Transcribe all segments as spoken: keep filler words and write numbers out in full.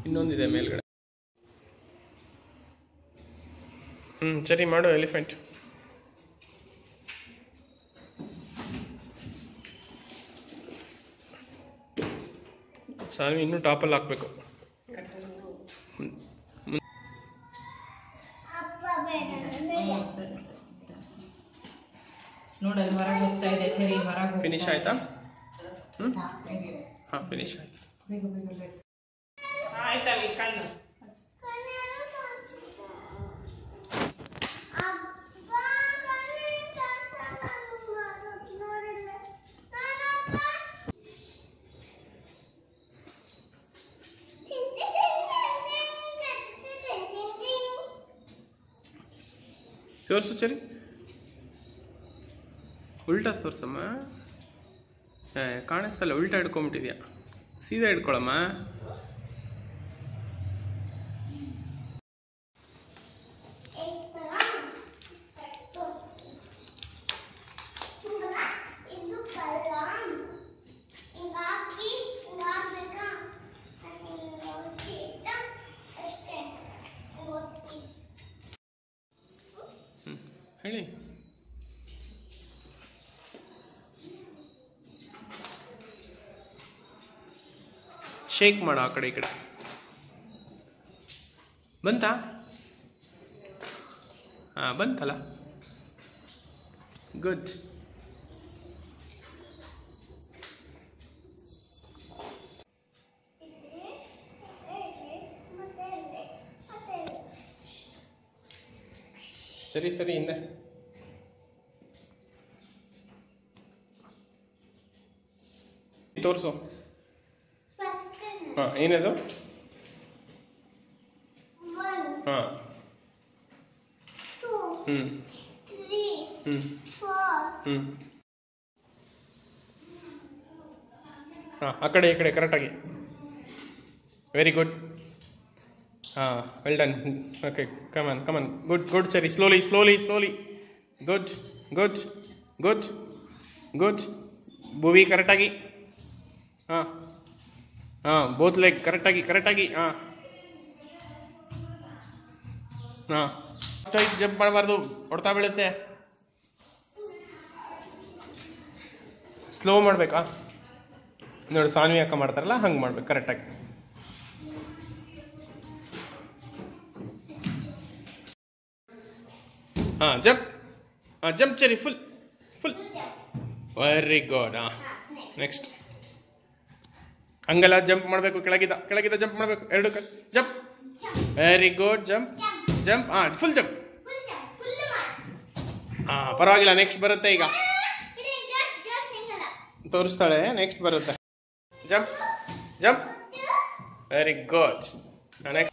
ಇನ್ನೊಂದಿದೆ ಮೇಲ್ಗಡೆ. ಹ್ಞೂ ಸರಿ ಮಾಡು ಎಲಿಫೆಂಟ್. ಸಾನ್ವಿ ಇನ್ನೂ ಟಾಪಲ್ಲಿ ಹಾಕ್ಬೇಕು. ನೋಡಲ್ಲಿ ಹೊರಗೆ ಹೋಗ್ತಾ ಇದೆ ಚರಿ ಹೊರಗೆ. ಫಿನಿಶ್ ಆಯ್ತಾ? ಹ್ಞೂ ಹಾಂ ಫಿನಿಶ್ ಆಯ್ತು. ಆಯ್ತಲ್ಲ ಕಣ್ಣು ತೋರಿಸು ಚರಿ, ಉಲ್ಟಾ ತೋರ್ಸಮ್ಮ. ಕಾಣಿಸ್ತಲ್ಲ, ಉಲ್ಟಾ ಹಿಡ್ಕೊಂಬಿಟ್ಟಿದ್ಯಾ, ಸೀದಾ ಹಿಡ್ಕೊಳಮ್ಮ. ಹೇಳಿ. ಶೇಕ್ ಮಾಡು ಆ ಕಡೆ ಈ ಕಡೆ. ಬಂತಾ? ಹಾಂ ಬಂತಲ್ಲ, ಗುಡ್. ಸರಿ ಸರಿ ಹಿಂದೆ. ತೋರಿಸು. ಹಾಂ ಏನದು? ಹಾಂ ಹ್ಞೂ ಹ್ಞೂ ಹ್ಞೂ ಹಾಂ ಆ ಕಡೆ ಈ ಕಡೆ ಕರೆಕ್ಟಾಗಿ. Very good. ಹಾಂ well done. Okay come on come on. Good good ಸರಿ. Slowly slowly slowly. Good good good good. Bhuvi ಕರೆಕ್ಟಾಗಿ. ಹಾಂ ಹಾಂ ಬೋತ್ ಲೆಗ್ ಕರೆಕ್ಟಾಗಿ ಕರೆಕ್ಟಾಗಿ. ಹಾಂ ಹಾಂ ಅಷ್ಟಾಗಿ ಜಂಪ್ ಮಾಡಬಾರ್ದು, ಹೊಡ್ತಾ ಬೀಳುತ್ತೆ. ಸ್ಲೋ ಮಾಡಬೇಕಾ? ನೋಡಿ ಸಾನ್ವಿ ಅಕ್ಕ ಮಾಡ್ತಾರಲ್ಲ ಹಂಗೆ ಮಾಡ್ಬೇಕು ಕರೆಕ್ಟಾಗಿ. ಹಾಂ ಜಂಪ್. ಹಾಂ ಜಂಪ್ ಚರಿ ಫುಲ್ ಫುಲ್. Very good. ಹಾಂ ನೆಕ್ಸ್ಟ್ ಹಂಗಲ್ಲ, ಜಂಪ್ ಮಾಡಬೇಕು. ಕೆಳಗಿದ ಕೆಳಗಿದ ಜಂಪ್ ಮಾಡಬೇಕು. ಎರಡು ಕೈ jump. Very good. Jump jump. ಹಾಂ ಫುಲ್ ಜಂಪ್. ಹಾಂ ಪರವಾಗಿಲ್ಲ. ನೆಕ್ಸ್ಟ್ ಬರುತ್ತೆ ಈಗ, ತೋರಿಸ್ತಾಳೆ. ನೆಕ್ಸ್ಟ್ ಬರುತ್ತೆ. Jump jump. Very good. Next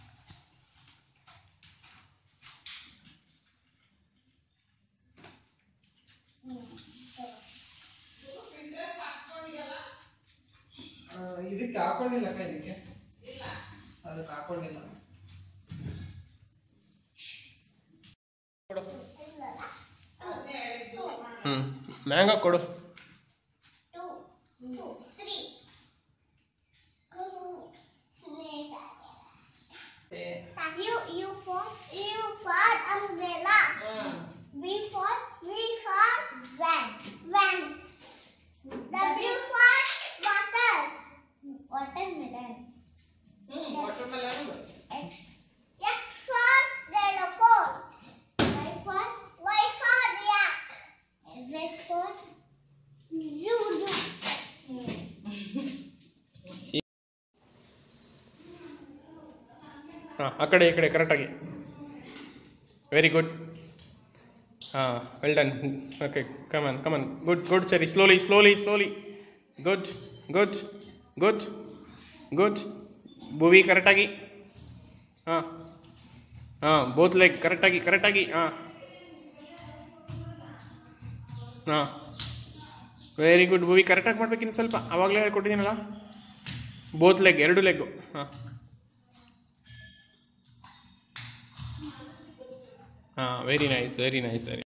ಇದಕ್ಕೆ ಹಾಕೊಂಡಿಲ್ಲ ಅಕ್ಕ, ಇದಕ್ಕೆ ಅದಕ್ಕೆ ಹಾಕೊಂಡಿಲ್ಲ. ಹ್ಮ್ ಮ್ಯಾಂಗೋ ಕೊಡು. You you for you for umbrella. V for V for van van. W for water. Watermelon. Hmm, watermelon. X X for xylophone. Y for Y for yak. Z for zoo. ಹಾಂ ಆ ಕಡೆ ಈ ಕಡೆ ಕರೆಕ್ಟಾಗಿ. Very good. ಹಾಂ well done. Okay come on come on. Good good ಸರಿ. Slowly slowly slowly. Good good good good. Bhuvi ಕರೆಕ್ಟಾಗಿ. ಹಾಂ ಹಾಂ ಬೋತ್ ಲೆಗ್ ಕರೆಕ್ಟಾಗಿ ಕರೆಕ್ಟಾಗಿ. ಹಾಂ ಹಾಂ ವೆರಿ ಗುಡ್. ಭುವಿ ಕರೆಕ್ಟಾಗಿ ಮಾಡ್ಬೇಕು. ಇನ್ನು ಸ್ವಲ್ಪ ಆವಾಗಲೇ ಹೇಳ್ಕೊಟ್ಟಿದ್ದೀನಲ್ಲ. ಬೋತ್ ಲೆಗ್, ಎರಡು ಲೆಗ್ಗು. ಹಾಂ ಹಾಂ very nice very nice very